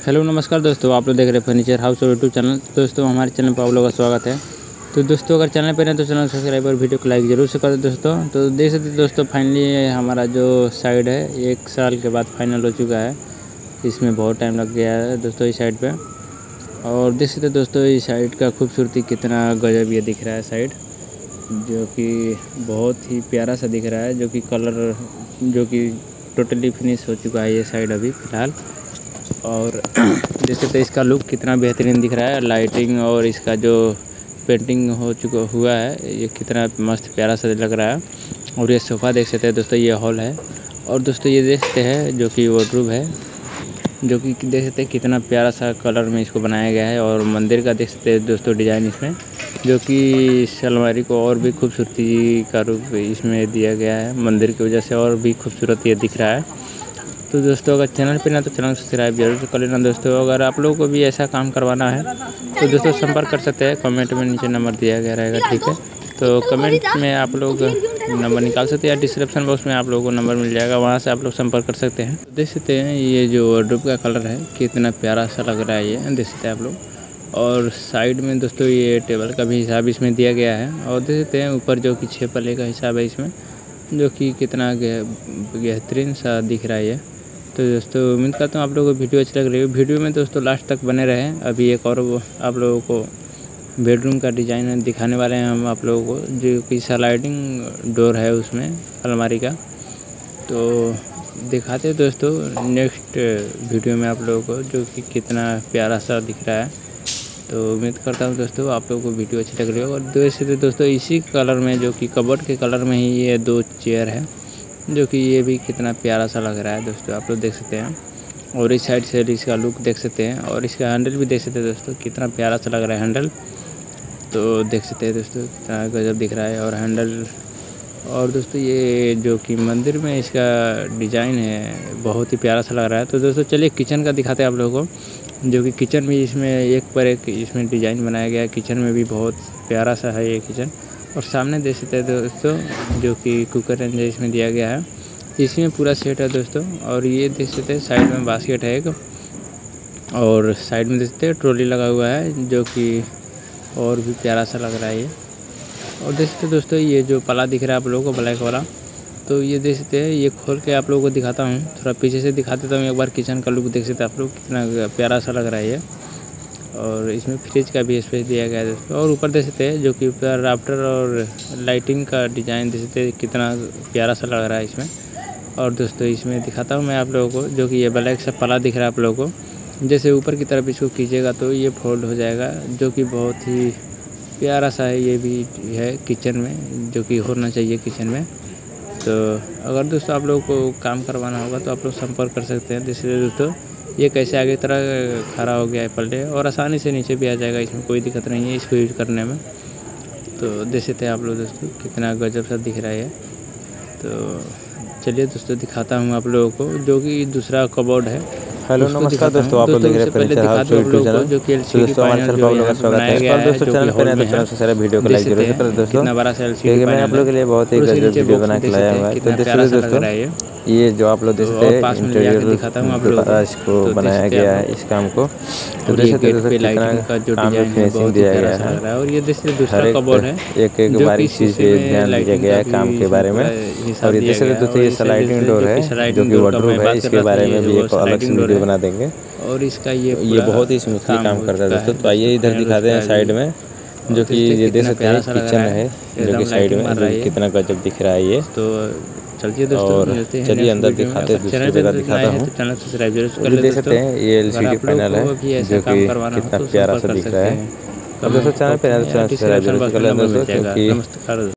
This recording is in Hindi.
हेलो नमस्कार दोस्तों, आप लोग देख रहे हैं फर्नीचर हाउस और यूट्यूब चैनल। दोस्तों हमारे चैनल पर आप लोगों का स्वागत है। तो दोस्तों अगर चैनल पर हैं तो चैनल सब्सक्राइब और वीडियो को लाइक जरूर से कर दें दोस्तों। तो देख सकते हैं दोस्तों, फाइनली हमारा जो साइड है 1 साल के बाद फाइनल हो चुका है। इसमें बहुत टाइम लग गया है दोस्तों इस साइड पर। और देख सकते हैं दोस्तों इस साइड का खूबसूरती कितना गजब ये दिख रहा है साइड, जो कि बहुत ही प्यारा सा दिख रहा है। जो कि कलर जो कि टोटली फिनिश हो चुका है ये साइड अभी फ़िलहाल। और जैसे तो इसका लुक कितना बेहतरीन दिख रहा है, लाइटिंग और इसका जो पेंटिंग हुआ है ये कितना मस्त प्यारा सा लग रहा है। और ये सोफ़ा देख सकते हैं दोस्तों, ये हॉल है। और दोस्तों ये देख सकते हैं जो कि वार्डरोब है, जो कि देख सकते हैं कितना प्यारा सा कलर में इसको बनाया गया है। और मंदिर का देख सकते हैं दोस्तों डिज़ाइन इसमें, जो कि इस अलमारी को और भी खूबसूरती का रूप इसमें दिया गया है। मंदिर की वजह से और भी खूबसूरत ये दिख रहा है। तो दोस्तों अगर चैनल पे ना तो चैनल सब्सक्राइब जरूर से कर लेना दोस्तों। अगर आप लोगों को भी ऐसा काम करवाना है तो दोस्तों संपर्क कर सकते हैं। कमेंट में नीचे नंबर दिया गया रहेगा, ठीक है। तो कमेंट में आप लोग नंबर निकाल सकते हैं या डिस्क्रिप्शन बॉक्स में आप लोगों को नंबर मिल जाएगा, वहाँ से आप लोग संपर्क कर सकते हैं। देख सकते हैं ये जो वार्डरोब का कलर है कितना प्यारा सा लग रहा है, ये देख सकते हैं आप लोग। और साइड में दोस्तों ये टेबल का भी हिसाब इसमें दिया गया है। और देख सकते हैं ऊपर जो कि 6 पल्ले का हिसाब है इसमें, जो कि कितना बेहतरीन सा दिख रहा है ये। तो दोस्तों उम्मीद करता हूँ आप लोगों को वीडियो अच्छी लग रही है। वीडियो में दोस्तों लास्ट तक बने रहें। अभी एक और आप लोगों को बेडरूम का डिज़ाइन दिखाने वाले हैं हम आप लोगों को, जो कि स्लाइडिंग डोर है उसमें अलमारी का। तो दिखाते हैं दोस्तों नेक्स्ट वीडियो में आप लोगों को, जो कि कितना प्यारा सा दिख रहा है। तो उम्मीद करता हूँ दोस्तों आप लोगों को वीडियो अच्छी लग रही है। और दोस्तों इसी कलर में, जो कि कबर्ड के कलर में ही ये 2 चेयर है, जो कि ये भी कितना प्यारा सा लग रहा है दोस्तों, आप लोग देख सकते हैं। और इस साइड से इसका लुक देख सकते हैं। और इसका हैंडल भी देख सकते हैं दोस्तों, कितना प्यारा सा लग रहा है हैंडल। तो देख सकते हैं दोस्तों कितना गजब दिख रहा है और हैंडल। और दोस्तों ये जो कि मंदिर में इसका डिज़ाइन है बहुत ही प्यारा सा लग रहा है। तो दोस्तों चलिए किचन का दिखाते हैं आप लोगों को, जो कि किचन भी इसमें एक पर एक इसमें डिज़ाइन बनाया गया है। किचन में भी बहुत प्यारा सा है ये किचन। और सामने देख सकते हैं दोस्तों जो कि कुकर रेंज इसमें दिया गया है, इसमें पूरा सेट है दोस्तों। और ये देख सकते हैं साइड में बास्केट है एक, और साइड में देख सकते हैं ट्रॉली लगा हुआ है, जो कि और भी प्यारा सा लग रहा है ये। और देख सकते हैं दोस्तों ये जो पला दिख रहा है आप लोगों को ब्लैक वाला, तो ये देख सकते हैं। ये खोल के आप लोगों को दिखाता हूँ, थोड़ा पीछे से दिखा देता हूँ एक बार। किचन का लुक देख सकते हैं आप लोग, कितना प्यारा सा लग रहा है ये। और इसमें फ्रिज का भी स्पेस दिया गया है दोस्तों। और ऊपर देख सकते हैं जो कि ऊपर राफ्टर और लाइटिंग का डिज़ाइन देख सकते हैं, कितना प्यारा सा लग रहा है इसमें। और दोस्तों इसमें दिखाता हूँ मैं आप लोगों को, जो कि ये ब्लैक सा पला दिख रहा है आप लोगों को। जैसे ऊपर की तरफ इसको कीजिएगा तो ये फोल्ड हो जाएगा, जो कि बहुत ही प्यारा सा है। ये भी है किचन में, जो कि होना चाहिए किचन में। तो अगर दोस्तों आप लोगों को काम करवाना होगा तो आप लोग संपर्क कर सकते हैं। जैसे दोस्तों ये कैसे आगे तरह खड़ा हो गया है पल्ले, और आसानी से नीचे भी आ जाएगा, इसमें कोई दिक्कत नहीं है इसको यूज करने में। तो देख सकते हैं आप लोग दोस्तों कितना गजब सा दिख रहा है। तो चलिए दोस्तों दिखाता हूँ आप लोगों को, जो कि दूसरा कबोर्ड है। हेलो नमस्कार दोस्तों, आप लोग देख रहे हैं फर्नीचर हाउस यूट्यूब चैनल। जो कि दोस्तों हमारे चैनल पर आप लोगों का स्वागत है। और दोस्तों चैनल पर नए तो चैनल से सारे वीडियो को लाइक जरूर से करें दोस्तों, क्योंकि मैं आप लोगों के लिए बहुत ही गजब वीडियो बना के लाया हुआ है। तो दोस्तों ये जो आप लोग देख सकते हैं इंटीरियर इसको बनाया गया है इस काम को। तो देख सकते हैं दोस्तों कितना काम में फिनिशिंग दिया गया है। और ये देखिए दूसरा कबोर्ड है, एक बारीक चीज़ पे ध्यान दिया गया है काम के बारे में। और ये देख सकते हैं दोस्तों ये स्लाइडिंग डोर है, जो कि वार्डरोब है। इसके बारे में भी एक अलग से वीडियो बना देंगे। और इसका ये बहुत ही स्मूथली काम करता है दोस्तों। तो आइए इधर दिखाते हैं साइड में, जो कि ये देख सकते हैं किचन है, जो कि साइड में कितना गजब दिख रहा है ये। तो चलिए दोस्तों और चलिए अंदर दिखाते हैं, दूसरी जगह दिखाता हूँ। चैनल सब्सक्राइब जरूर कर लें। देख सकते हैं ये एलसीडी पैनल है, जो कि कितना प्यारा सा दिख रहा है। और दोस्तों चैनल पे सब्सक्राइब जरूर कर लें दोस्तों, क्योंकि